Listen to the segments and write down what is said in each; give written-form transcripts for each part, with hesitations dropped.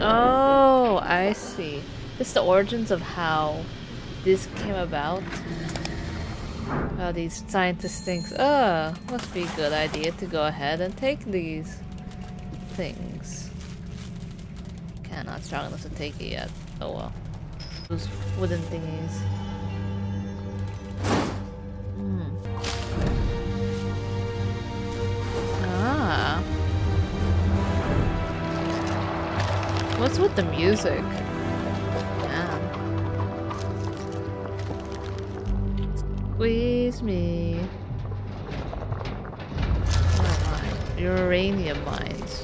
Oh, I see. It's the origins of how this came about. How these scientists think, must be a good idea to go ahead and take these things. Not strong enough to take it yet. Oh well. Those wooden thingies. Ah. What's with the music? Man. Squeeze me. Where am I? Uranium mines.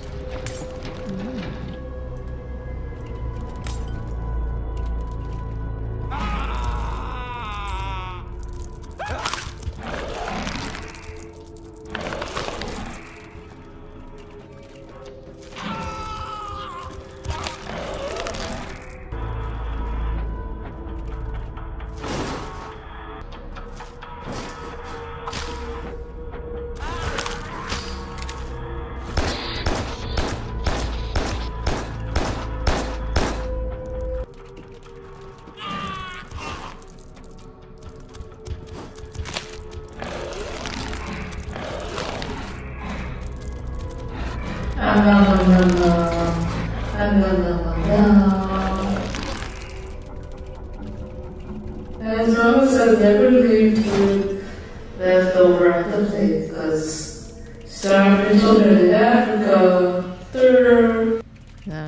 As long as I never leave food left over at the plate, because starving children in Africa. Yeah.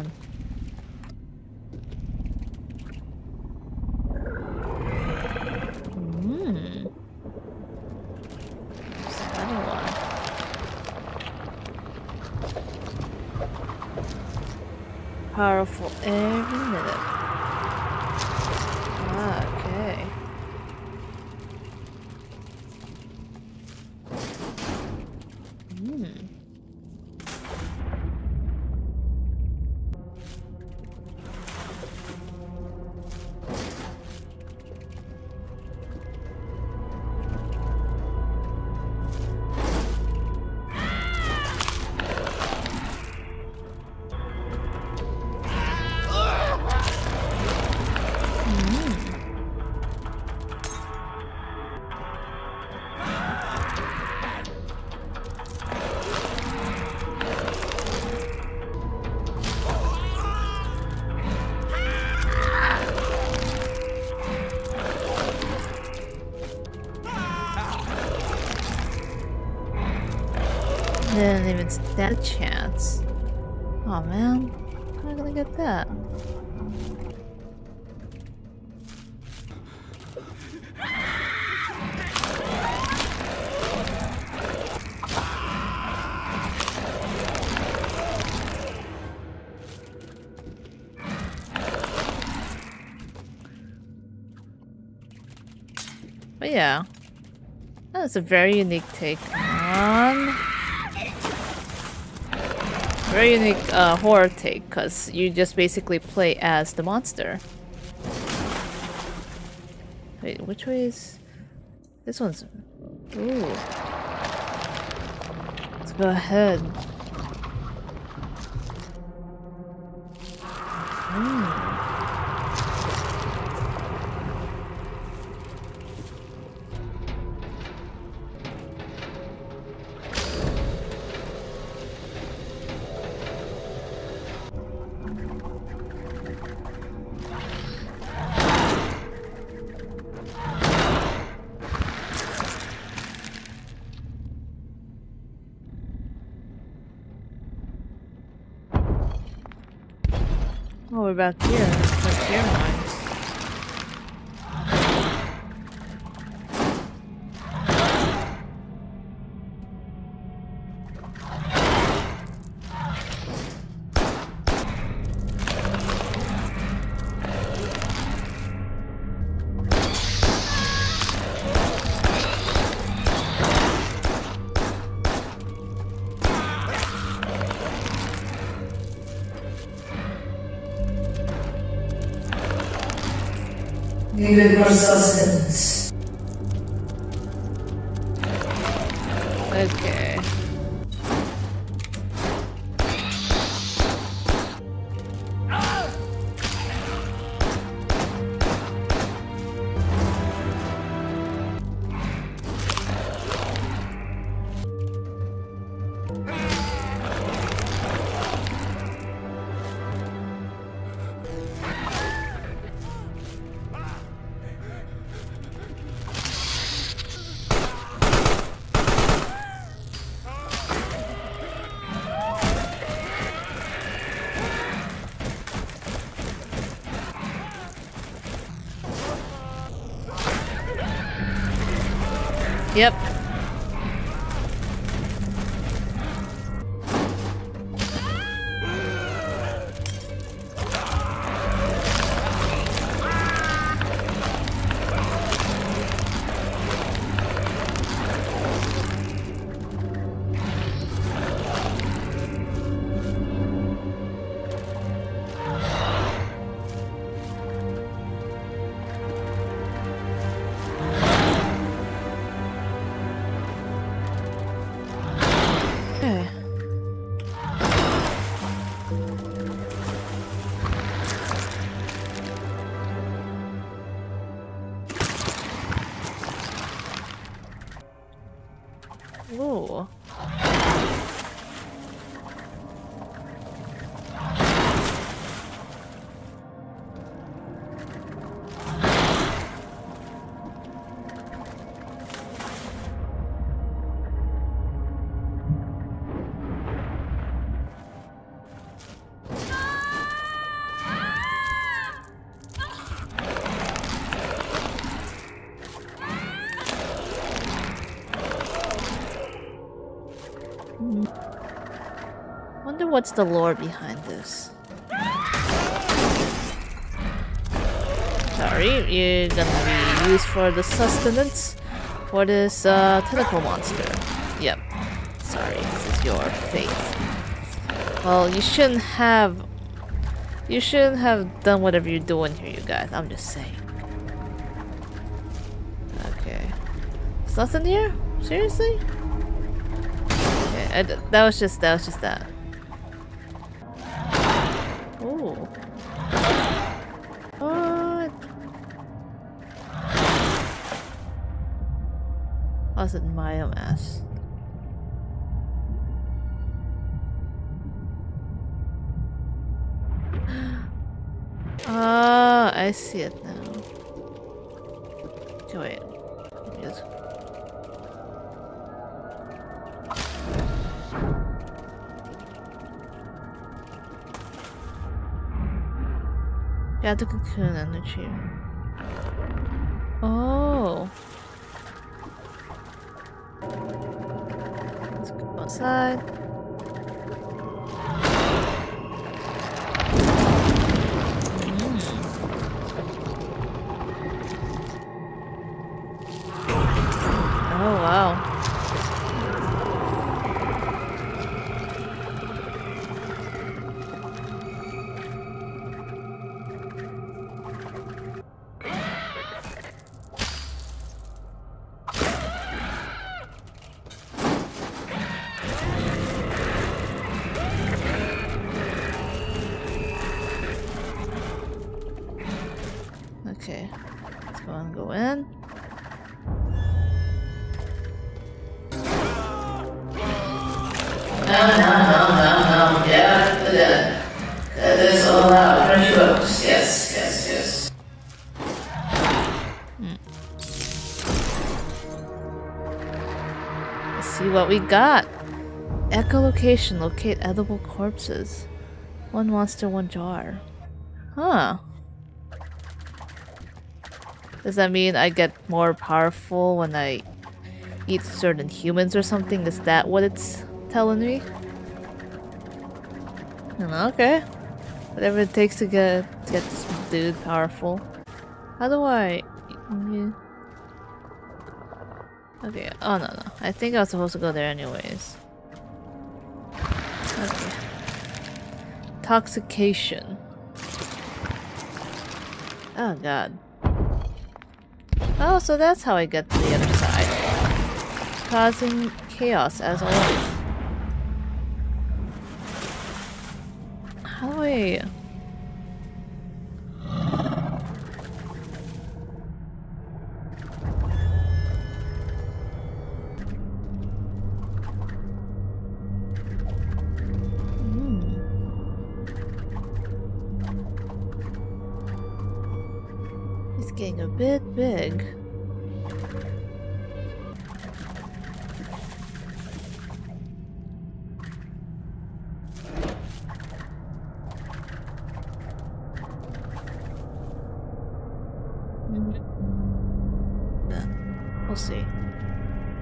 There's another one. Powerful every minute. Ah, okay. Didn't even stand a chance. Oh man, how am I gonna get that? But yeah, that's a very unique take on. Very unique horror take, because you just basically play as the monster. Wait, which way is... This one's... Ooh. Let's go ahead. Oh, we're back here. Back here mines. Needed for sustenance. Okay. Yep. Okay. Ooh. Wonder what's the lore behind this. Sorry, you're gonna be used for the sustenance for this tentacle monster. Yep. Sorry, this is your fate. Well, you shouldn't have done whatever you're doing here, you guys. I'm just saying. Okay. There's nothing here? Seriously? Okay, that was just that. Ooh. What? Was it biomass? Ah, I see it now. Okay, wait. Yes. Got the cocoon energy. Oh. Let's go outside. Oh wow. Okay, let's go and go in. No. Yeah. That's all out. Fresh books. Yes. Let's see what we got. Echolocation. Locate edible corpses. One monster, one jar. Huh. Does that mean I get more powerful when I eat certain humans or something? Is that what it's telling me? Okay. Whatever it takes to get this dude powerful. How do I... Okay, oh no. I think I was supposed to go there anyways. Okay. Intoxication. Oh god. Oh, so that's how I get to the other side. Causing chaos as always. How do I... It's getting a bit big. We'll see.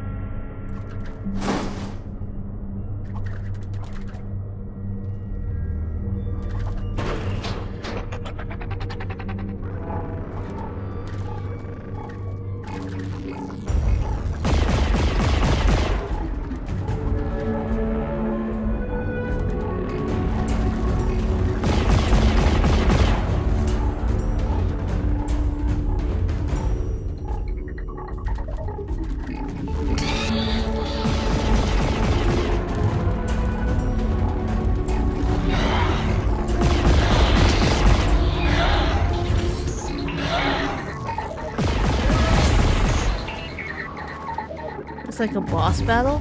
like a boss battle.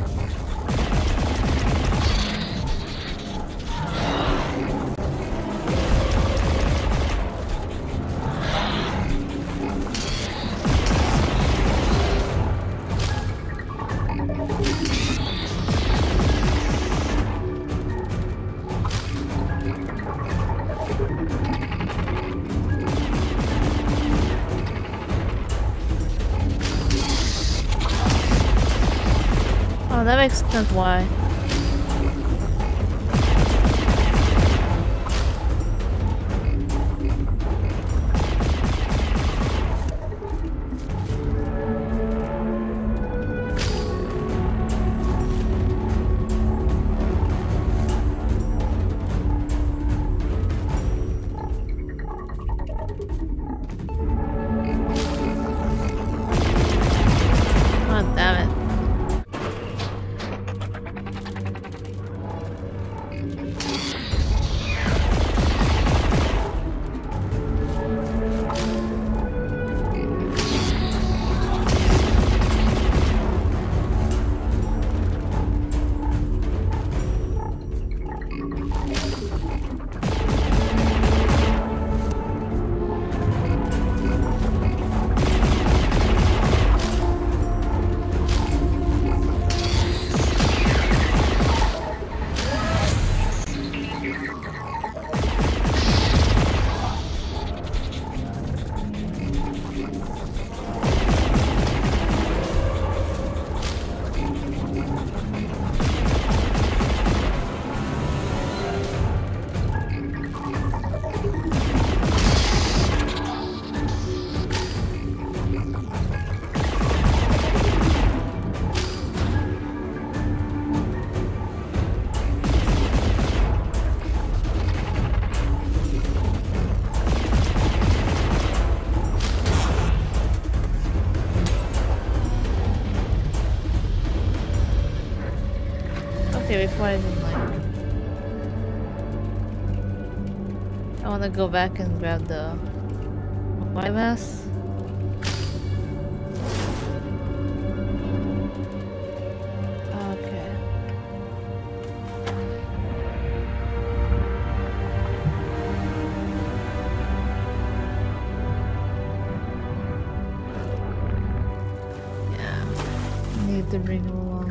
Oh, that makes sense why. Oh, damn it. Okay, before I even like... I wanna go back and grab the white mask. Okay. Yeah. Need to bring him along.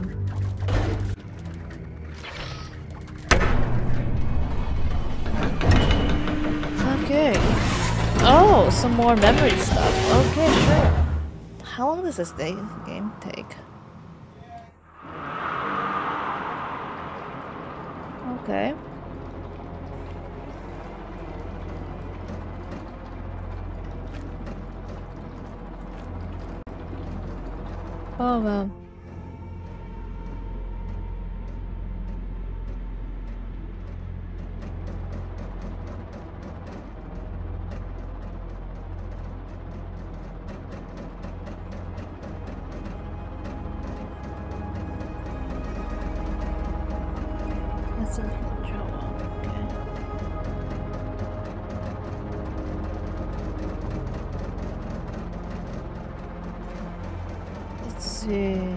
Okay. Oh, some more memory stuff. Okay, sure. How long does this game take? Okay. Oh, wow. That's some trouble. Okay. Let's see.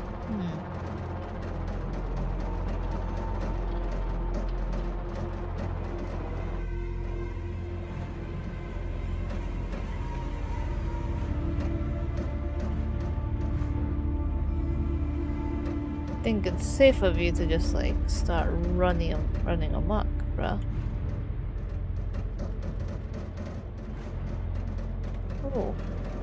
I think it's safe of you to just like start running amok, bruh. Oh.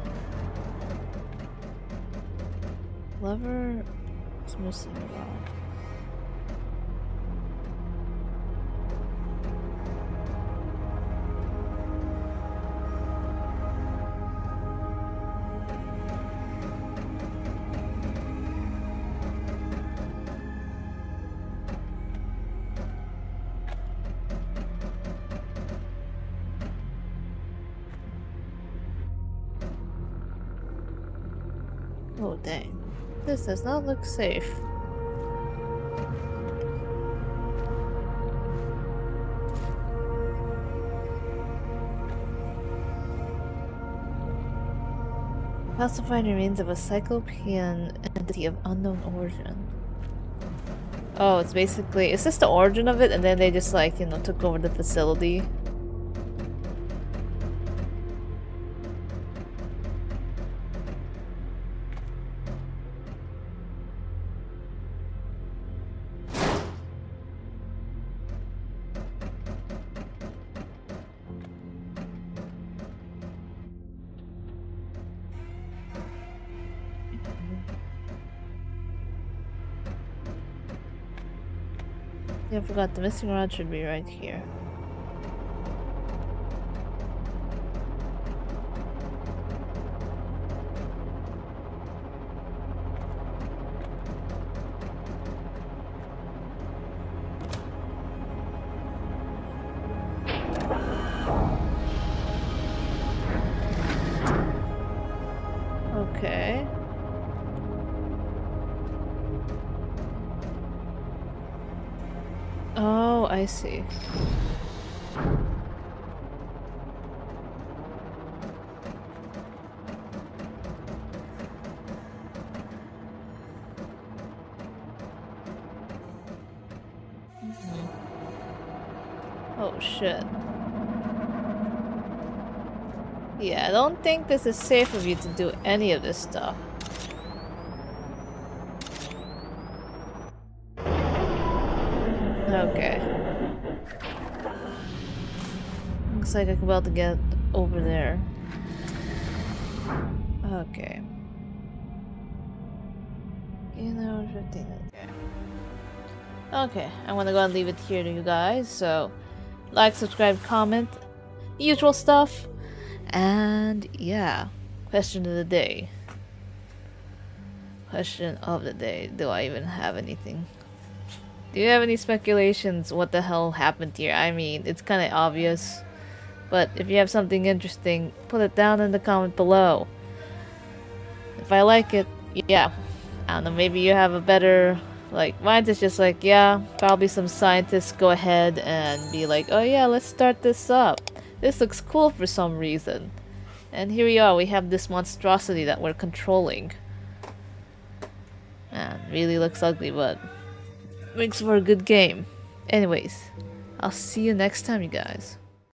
Lever is missing a lot. Oh dang. This does not look safe. Classified remains of a cyclopean entity of unknown origin. Oh, it's basically... Is this the origin of it? And then they just like, you know, took over the facility? Yeah, I forgot the missing rod should be right here. Okay. Oh, I see. Oh shit. Yeah, I don't think this is safe of you to do any of this stuff. Okay. Looks like I'm about to get over there. Okay. You know, 15, okay. Okay, I'm gonna go and leave it here to you guys, so like, subscribe, comment, usual stuff, and yeah, question of the day. Question of the day, do I even have anything? Do you have any speculations what the hell happened here? I mean, it's kinda obvious, but if you have something interesting, put it down in the comment below. If I like it, yeah, I don't know, maybe you have a better... Like, mine is just like, yeah, probably some scientists go ahead and be like, oh yeah, let's start this up. This looks cool for some reason. And here we are, we have this monstrosity that we're controlling. Man, really looks ugly, but makes for a good game. Anyways, I'll see you next time, you guys.